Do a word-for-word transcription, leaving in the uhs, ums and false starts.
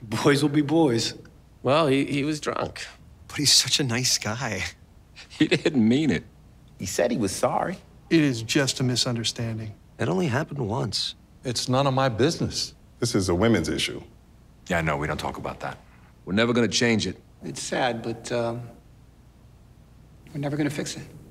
Boys will be boys. Well, he, he was drunk. But he's such a nice guy. He didn't mean it. He said he was sorry. It is just a misunderstanding. It only happened once. It's none of my business. This is a women's issue. Yeah, no, we don't talk about that. We're never gonna change it. It's sad, but um, we're never gonna fix it.